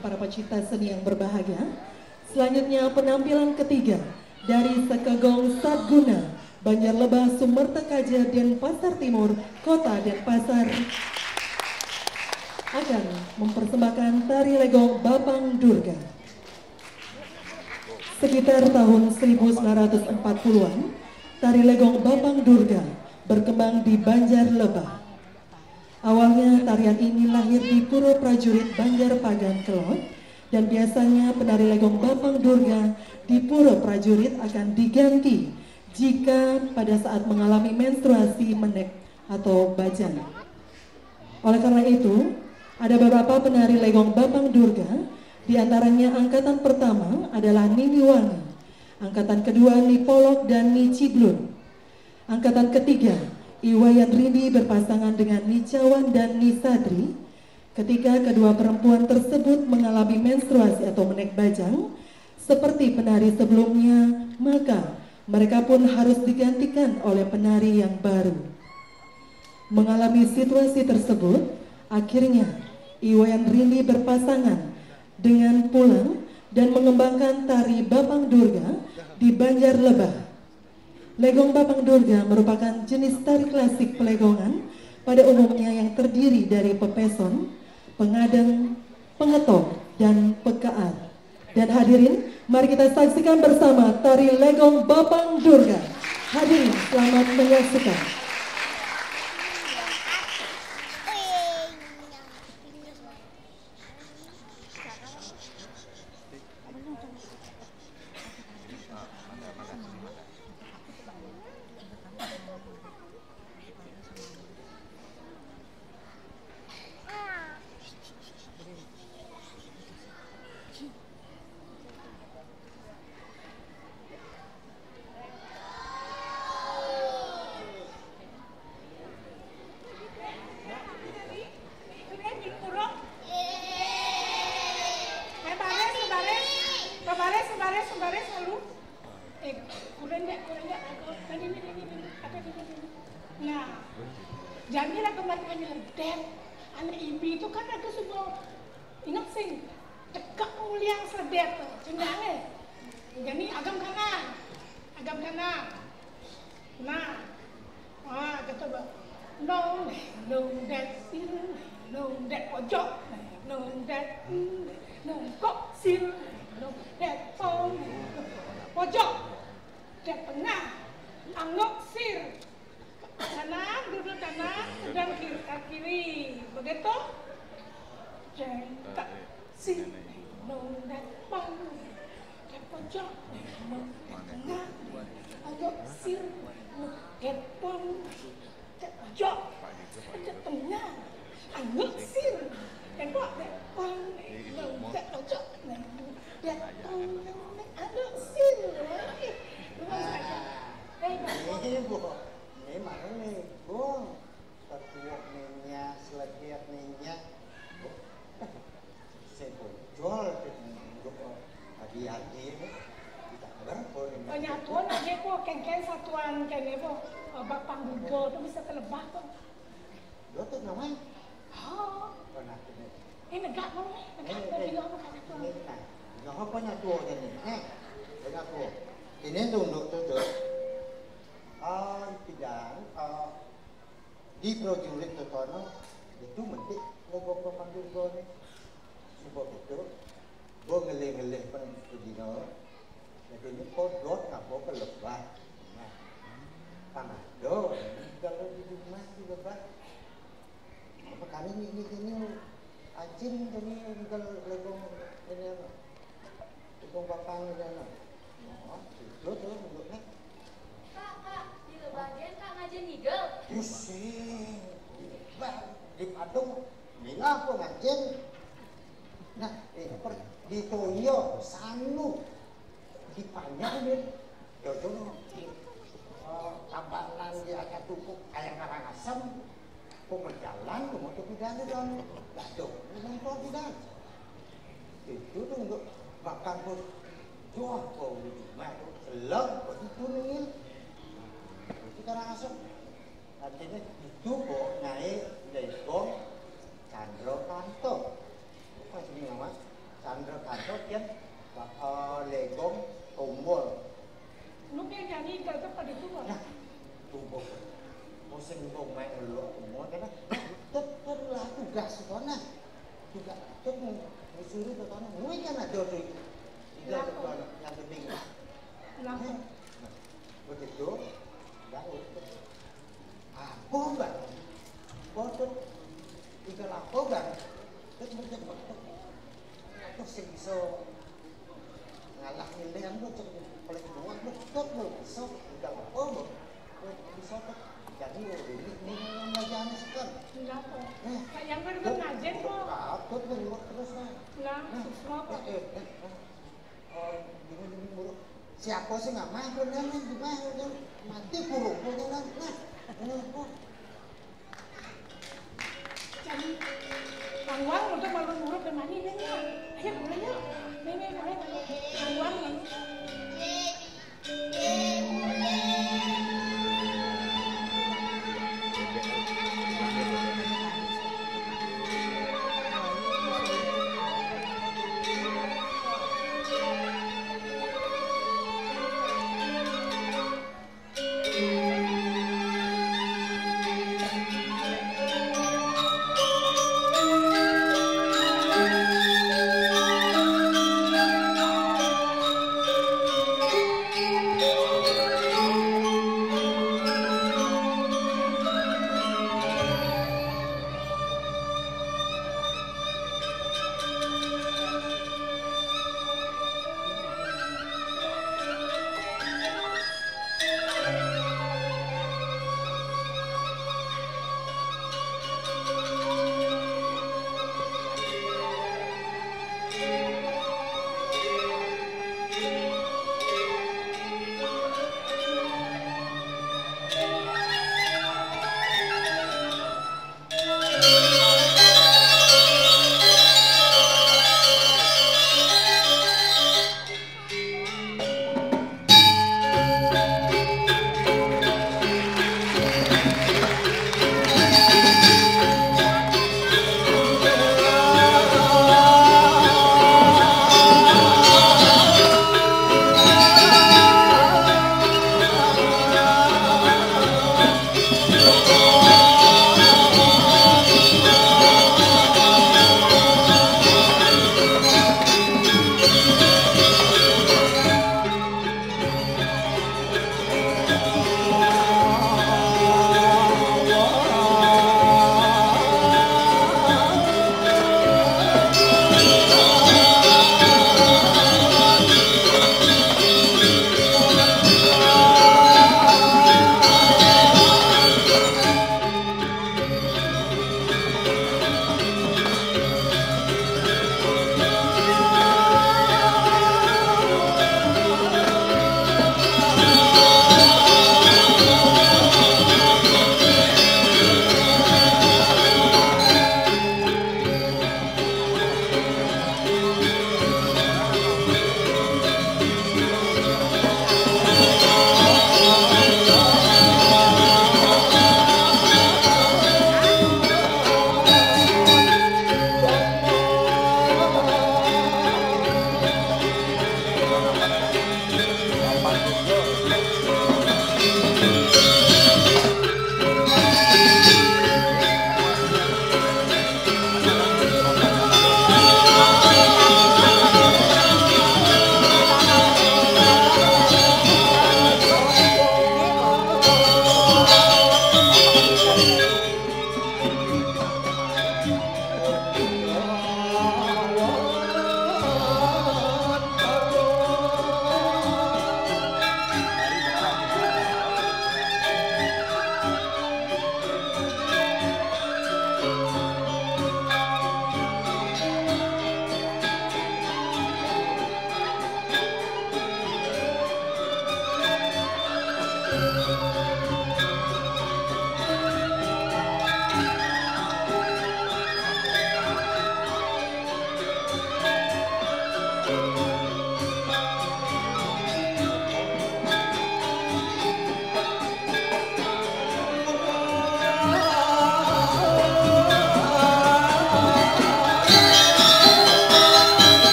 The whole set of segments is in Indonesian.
para pecinta seni yang berbahagia. Selanjutnya penampilan ketiga dari Sekegong Satguna, Banjarlebah, Sumertekaja, Denpasar Timur, Kota Denpasar akan mempersembahkan tari legong Bapang Durga. Sekitar tahun 1940-an, tari legong Bapang Durga berkembang di Banjarlebah. Awalnya tarian ini lahir di Pura Prajurit Banjarpagan Kelot, dan biasanya penari legong Bapang Durga di Pura Prajurit akan diganti jika pada saat mengalami menstruasi menek atau bajang. Oleh karena itu, ada beberapa penari legong Bapang Durga, di antaranya angkatan pertama adalah Nini Wangi, angkatan kedua Ni Polok dan Ni Ciblun, angkatan ketiga Iwayan Rini berpasangan dengan Ni Cawan dan Ni Sadri. Ketika kedua perempuan tersebut mengalami menstruasi atau menek bajang seperti penari sebelumnya, maka mereka pun harus digantikan oleh penari yang baru. Mengalami situasi tersebut, akhirnya Iwayan Rini berpasangan dengan Pulang dan mengembangkan tari Bapang Durga di Banjarlebah. Legong Bapang Durga merupakan jenis tari klasik pelegongan pada umumnya yang terdiri dari pepeson, pengadeng, pengetok, dan pekaar. Dan hadirin, mari kita saksikan bersama tari legong Bapang Durga. Hadirin, selamat menyaksikan. Nah, jadilah kemarin dan anak ibu itu kan ada sebuah ingat sih dekat mulia sedet cenderangnya. Jadi agam kanan. Nah, kata bah, no that pojok, no kok sil, no that pojok, that tengah, anggok sir. Kanan, duduk kanan, sedang kiri, begitu? Jengkak, sini, nondak, bang, dan pojok, tengah, agak sir, kepong, pojok, tengah, agak sir, kepong, nondak, pojok, agak sir, ini mana nih, Bung? Ketua ninya, selekir ninya, saya bocor, hati-hati ini, tidak berapa. Penyatuan aja kok, kengkeng satuan kayaknya kok, Bapang Durga itu bisa terlebah kok. Lo tuh namanya? Oh, Pernah ini. ini negak mau nih, negak bilang makan itu. Ini kan, nggak penyatuan ini, penyatuan. Ini tunduk. Tidak, di prajurit Totono itu mentik legong Bapang Durga nih. Sebab itu, gue ngelih-ngelih pada Dino. Jadi ini kodot ngapa ke lebah. Nah, panado, kalau di rumah di lebah. Apa kali ini anjing ini kalau legong ini apa? Legong Bapang ini apa? Oh, itu tuh bentuknya. Bagian Kak ngajen nigel. Pusing. Di Padung, bilang aku ngajen. Nah, di Toyo, Sanu, di Panjang nih. Jodoh, tabanan di akar tukuk ayam Karangasem. Kok berjalan, kok mau pidana dong. Aduh, ini kok pidana. Itu tuh untuk makan pun. Wah, kok seleng, kok itu nih. Karangasem. Artinya itu kok naik legong Chandra Kanto. Apa sih nama? disuruh ke sana, mui kan ada tuh. Tidak ada yang penting. Kenapa? Begitu, Daud. Apa bang? Bodoh. Tiga apa bang? Terus betul. Aku sih bisa ngalah milihan lo cek paling doang lo tetap lo bisa udah apa lo bisa tuh jadi ini yang lagi aneh sekarang. Kenapa? Yang kan ngajen kok. Takut menurut terus lah. Lah, kenapa? Bingung buruk. Siapa sih nggak mah benar nih gimana mati buruk benar nah. Jadi Kang Wang untuk malu buruk ke mana ini? Ayo boleh ya? Ini boleh Kang Wang kan?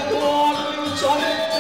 Tuhan,